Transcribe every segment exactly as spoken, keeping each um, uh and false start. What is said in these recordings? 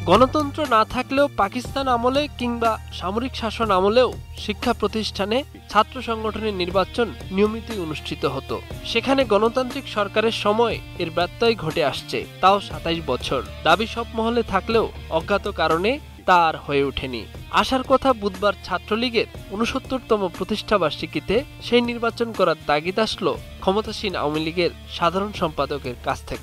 গণতন্ত্র না থাকলেও পাকিস্তান আমলে কিংবা সামরিক শাসন আমলেও শিক্ষা প্রতিষ্ঠানে ছাত্র সংগঠনের নির্বাচন নিয়মিতই অনুষ্ঠিত হতো। সেখানে গণতান্ত্রিক সরকারের সময় এর ব্যত্যয় ঘটে আসছে, তাও সাতাইশ বছর। দাবি সব মহলে থাকলেও অজ্ঞাত কারণে তা আর হয়ে ওঠেনি। আসার কথা বুধবার ছাত্রলীগের ঊনসত্তরতম প্রতিষ্ঠাবার্ষিকীতে সেই নির্বাচন করার তাগিদ আসলো ক্ষমতাসীন আওয়ামী লীগের সাধারণ সম্পাদকের কাছ থেকে।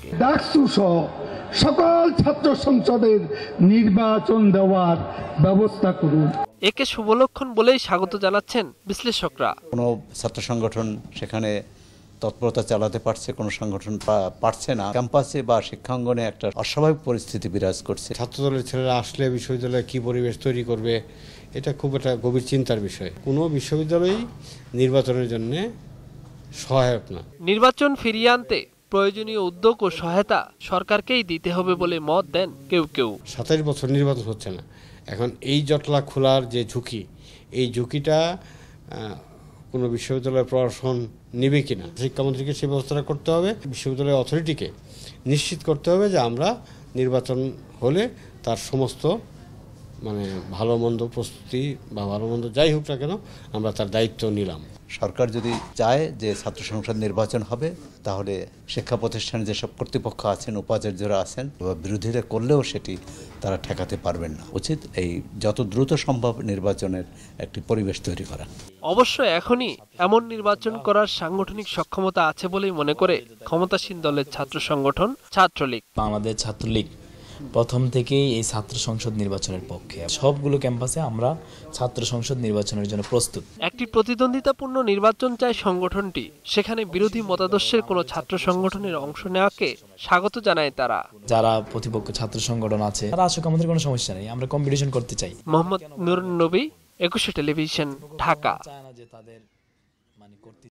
সকল ছাত্র সংসদের নির্বাচন দেওয়ার ব্যবস্থা করুন। একে শুভলক্ষণ বলেই স্বাগত জানাচ্ছেন বিশ্লেষকরা। কোনো ছাত্র সংগঠন সেখানে তৎপরতা চালাতে পারছে, কোনো সংগঠন পারছে না। ক্যাম্পাসে বা শিক্ষাঙ্গনে একটা অস্বাভাবিক পরিস্থিতি বিরাজ করছে। ছাত্রদলের ছেলেরা আসলে বিশ্ববিদ্যালয়ে কি পরিবেশ তৈরি করবে, এটা খুব একটা গভীর চিন্তার বিষয়। কোনো বিশ্ববিদ্যালয়ই নির্বাচনের জন্য সহায়ক না। নির্বাচন ফিরিয়ে আনতে প্রয়োজনীয় উদ্যোগ ও সহায়তা সরকারকেই দিতে হবে বলে মত দেন কেউ কেউ। সাতাইশ বছর নির্বাচন হচ্ছে না, এখন এই জটলা খোলার যে ঝুঁকি, এই ঝুঁকিটা কোনো বিশ্ববিদ্যালয়ের প্রশাসন নেবে কিনা, শিক্ষামন্ত্রীকে সেই ব্যবস্থাটা করতে হবে। বিশ্ববিদ্যালয়ের অথরিটিকে নিশ্চিত করতে হবে যে আমরা নির্বাচন হলে তার সমস্ত মানে ভালো মন্দ প্রস্তুতি বা ভালো মন্দ যাই হোক না কেন আমরা তার দায়িত্ব নিলাম। সরকার যদি চায় যে ছাত্র সংসদ নির্বাচন হবে, তাহলে শিক্ষা প্রতিষ্ঠানে যেসব কর্তৃপক্ষ আছেন, উপাচার্যরা আছেন, বা বিরোধীরা করলেও সেটি তারা ঠেকাতে পারবেন না। উচিত এই যত দ্রুত সম্ভব নির্বাচনের একটি পরিবেশ তৈরি করা। অবশ্য এখনই এমন নির্বাচন করার সাংগঠনিক সক্ষমতা আছে বলেই মনে করে ক্ষমতাসীন দলের ছাত্র সংগঠন ছাত্রলীগ। বাংলাদেশ ছাত্রলীগ প্রথম থেকেই এই ছাত্র সংসদ নির্বাচনের পক্ষে। সবগুলো ক্যাম্পাসে আমরা ছাত্র সংসদ নির্বাচনের জন্য প্রস্তুত। একটি প্রতিদ্বন্দ্বিতাপূর্ণ নির্বাচন চায় সংগঠনটি। সেখানে বিরোধী মতাদর্শের কোনো ছাত্র সংগঠনের অংশ নেওয়াকে স্বাগত জানায় তারা। যারা প্রতিপক্ষ ছাত্র সংগঠন আছে তারা আসুক, আমাদের কোনো সমস্যা নেই, আমরা কম্পিটিশন করতে চাই। মোহাম্মদ নুরুন নবী, একুশে টেলিভিশন, ঢাকা।